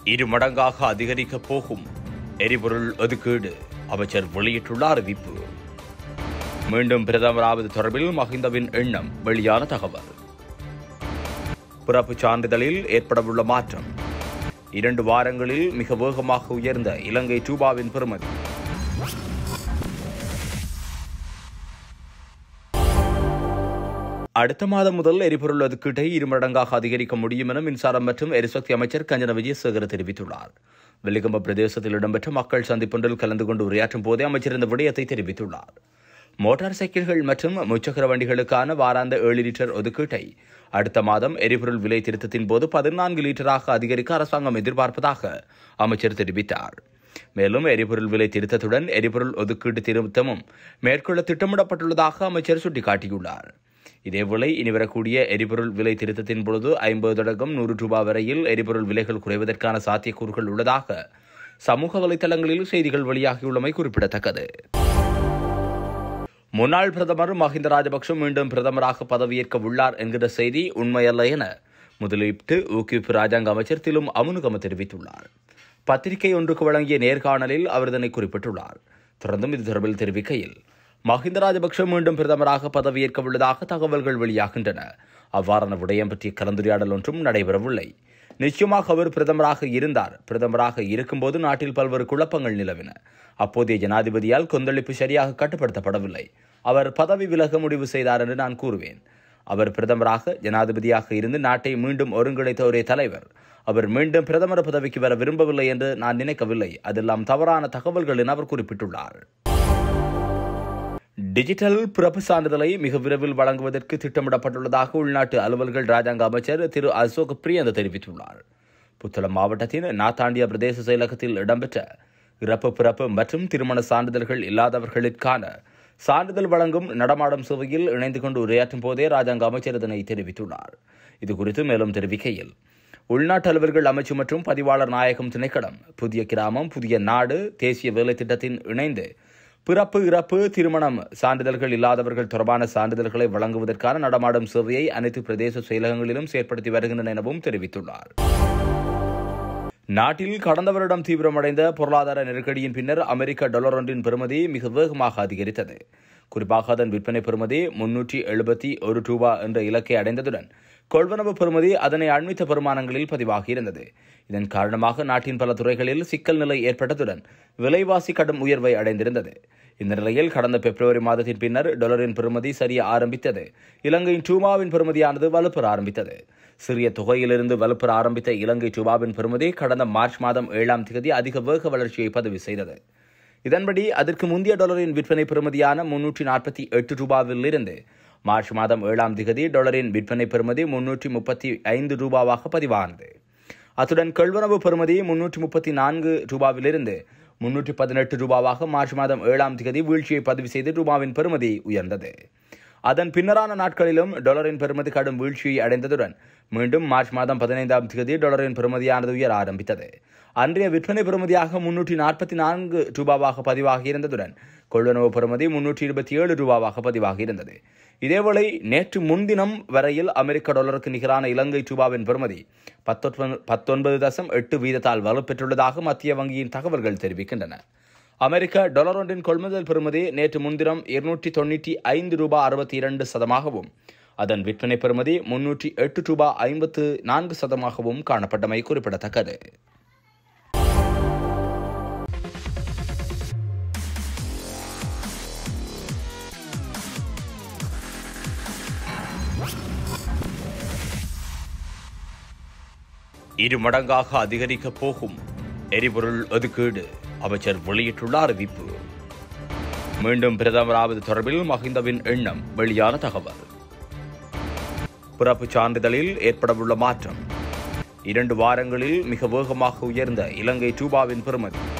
இருமடங்காக அதிகரிக்கப் போகும் எரிபொருள் ஒதுக்கீடு அமைச்சர் வெளியிட்டுள்ள அறிவிப்பு. மீண்டும் பிரதமராவது தொடர்பில் மஹிந்தவின் எண்ணம் வெளியான தகவல். பிறப்புச் சான்றிதழில் ஏற்படவுள்ள மாற்றம். 2 வாரங்களில் மிக வேகமாக உயர்ந்த இலங்கை ரூபாவின் பெறுமதி. அடுத்த மாதம் முதல் எரிபொருள் ஒதுக்கீட்டை 2 மடங்காக அதிகரிக்க முடியும் என மின்சாரம் மற்றும் எரிசக்தி அமைச்சர் கஞ்சன விஜயசேகர தெரிவித்துள்ளார். வெலிகம்ப பிரதேசத்தில் இடம்பெற்ற மக்கள் சந்திப்பொன்றில் கலந்து கொண்டு உரையாற்றும் போதே அமைச்சர் இந்த விடயத்தை தெரிவித்துள்ளார். மோட்டார் சைக்கிள்கள் மற்றும் முச்சக்கர வண்டிகளுக்கான வாராந்த 7 லிட்டர் ஒதுக்கீட்டை அடுத்த மாதம் எரிபொருள் விலை திருத்தத்தின் போது 14 லிட்டராக அதிகரிக்க அரசாங்கம் எதிர்பார்ப்பதாக அமைச்சர் தெரிவித்தார். மேலும் எரிபொருள் விலை திருத்தத்துடன் எரிபொருள் ஒதுக்கீட்டு திருத்தமும் மேற்கொள்ள திட்டமிடப்பட்டுள்ளதாக அமைச்சர் சுட்டிக்காட்டியுள்ளார். இதேவேளை இனிவரக்கூடிய எரிபொருள் விலை திருத்தத்தின் பொழுது 50 தொடக்கம் 100 ரூபாய் வரையில் எரிபொருள் விலைகள் குறைவதற்கான சாத்தியக்கூறுகள் உள்ளதாக சமூக வலைதளங்களில் செய்திகள் வெளியாகியுள்ளமை குறிப்பிடத்தக்கது. முன்னாள் பிரதமர் மஹிந்த ராஜபக்ஷ மீண்டும் பிரதமராக பதவியேற்க உள்ளார் என்கிற செய்தி உண்மையல்ல என முதலீட்டு ஊக்குவிப்பு ராஜாங்க அமைச்சர் திலும் அமுனுகம தெரிவித்துள்ளார். பத்திரிகை ஒன்றுக்கு வழங்கிய நேர்காணலில் அவர் இதனை குறிப்பிட்டுள்ளார். தொடர்ந்தும் இது தொடர்பில் தெரிவிக்கையில், மஹிந்த ராஜபக்ஷ மீண்டும் பிரதமராக பதவியேற்க உள்ளதாக தகவல்கள் வெளியாகின்றன. அவ்வாறான விடயம் பற்றிய கலந்துரையாடல் ஒன்றும் நடைபெறவில்லை. நிச்சயமாக அவர் பிரதமராக இருந்தார். பிரதமராக இருக்கும்போது நாட்டில் பல்வேறு குழப்பங்கள் நிலவின. அப்போதைய ஜனாதிபதியால் கொந்தளிப்பு சரியாக கட்டுப்படுத்தப்படவில்லை. அவர் பதவி விலக முடிவு செய்தார் என்று நான் கூறுவேன். அவர் பிரதமராக ஜனாதிபதியாக இருந்து நாட்டை மீண்டும் ஒருங்கிணைத்த ஒரே தலைவர். அவர் மீண்டும் பிரதமர் பதவிக்கு வர விரும்பவில்லை என்று நான் நினைக்கவில்லை. அதெல்லாம் தவறான தகவல்கள் என அவர் குறிப்பிட்டுள்ளார். டிஜிட்டல் பிறப்பு சான்றிதழை மிக விரைவில் வழங்குவதற்கு திட்டமிடப்பட்டுள்ளதாக உள்நாட்டு அலுவல்கள் ராஜாங்க அமைச்சர் திரு அசோக் பிரியந்த தெரிவித்துள்ளார். புத்தளம் மாவட்டத்தின் நாத்தாண்டியா பிரதேச செயலகத்தில் இடம்பெற்ற இறப்பு பிறப்பு மற்றும் திருமண சான்றிதழ்கள் இல்லாதவர்களுக்கான சான்றிதழ் வழங்கும் நடமாடும் சேவையில் இணைந்து கொண்டு உரையாற்றும் போதே ராஜாங்க அமைச்சர் இதனை தெரிவித்துள்ளார். இதுகுறித்து மேலும் தெரிவிக்கையில், உள்நாட்டு அலுவல்கள் அமைச்சு மற்றும் பதிவாளர் நாயகம் திணைக்களம் புதிய கிராமம் புதிய நாடு தேசிய வேலை திட்டத்தின் இணைந்து பிறப்பு இறப்பு திருமணம் சான்றிதழ்கள் இல்லாதவர்கள் தொடர்பான சான்றிதழ்களை வழங்குவதற்கான நடமாடும் சேவையை அனைத்து பிரதேச செயலகங்களிலும் செயற்படுத்தி வருகின்றன எனவும் தெரிவித்துள்ளார். நாட்டில் கடந்த வருடம் தீவிரமடைந்த பொருளாதார நெருக்கடியின் பின்னர் அமெரிக்க டாலர் ஒன்றின் பெறுமதி மிக வேகமாக அதிகரித்தது. குறிப்பாக அதன் விற்பனை பெறுமதி 371 ரூபாய் என்ற இலக்கை அடைந்ததுடன் கொள்வனவு பெறுமதி அதனை அண்மித்த பெருமானங்களில் பதிவாகியிருந்தது. இதன் காரணமாக நாட்டின் பல துறைகளில் சிக்கல் நிலை ஏற்பட்டதுடன் விலைவாசி கடும் உயர்வை அடைந்திருந்தது. இந்த நிலையில் கடந்த பிப்ரவரி மாதத்தின் பின்னர் டாலரின் பெறுமதி சரிய ஆரம்பித்தது. இலங்கையின் ரூபாவின் பெறுமதியானது வலுப்பெற ஆரம்பித்தது. சிறிய தொகையிலிருந்து வலுப்பெற ஆரம்பித்த இலங்கை ரூபாவின் பெறுமதி கடந்த மார்ச் மாதம் 7ஆம் தேதி அதிக வேக வளர்ச்சியை பதிவு செய்தது. இதன்படி அதற்கு முந்தைய டாலரின் விற்பனை பெறுமதியான 348 ரூபாவில் இருந்து மார்ச் மாதம் 7ஆம் தேதி டாலரின் விற்பனை பெறுமதி 335 ரூபாவாக பதிவானது. அத்துடன் கொள்வனவு பெறுமதி 334 ரூபாவிலிருந்து 318 ரூபாவாக மார்ச் மாதம் 7ஆம் தேதி வீழ்ச்சியை பதிவு செய்து ரூபாவின் பெறுமதி உயர்ந்தது. அதன் பின்னரான நாட்களிலும் டாலரின் பெறுமதி கடும் வீழ்ச்சியை அடைந்ததுடன் மீண்டும் மார்ச் மாதம் 15ஆம் தேதி டாலரின் பெறுமதியானது உயர ஆரம்பித்தது. அன்றைய விற்பனை பெறுமதியாக 344 ரூபாவாக பதிவாகியிருந்ததுடன் கொள்வனவு பெறுமதி 327 ரூபாவாக பதிவாகியிருந்தது. இதேவேளை நேற்று முன்தினம் வரையில் அமெரிக்க டாலருக்கு நிகரான இலங்கை ரூபாவின் பெறுமதி 19.8 வீதத்தால் வலுப்பெற்றுள்ளதாக மத்திய வங்கியின் தகவல்கள் தெரிவிக்கின்றன. அமெரிக்க டாலர் ஒன்றின் கொள்முதல் பெறுமதி நேற்று முன்தினம் 295 ரூபாய் 62 சதமாகவும் அதன் விற்பனை பெறுமதி 308 ரூபாய் 54 சதமாகவும் காணப்பட்டமை குறிப்பிடத்தக்கது. இருமடங்காக அதிகரிக்கப் போகும் எரிபொருள் ஒதுக்கீடு அமைச்சர் வெளியிட்டுள்ள அறிவிப்பு. மீண்டும் பிரதமராவது தொடர்பில் மஹிந்தவின் எண்ணம் வெளியான தகவல். பிறப்புச் சான்றிதழில் ஏற்படவுள்ள மாற்றம். 2 வாரங்களில் மிக வேகமாக உயர்ந்த இலங்கை ரூபாவின் பெறுமதி.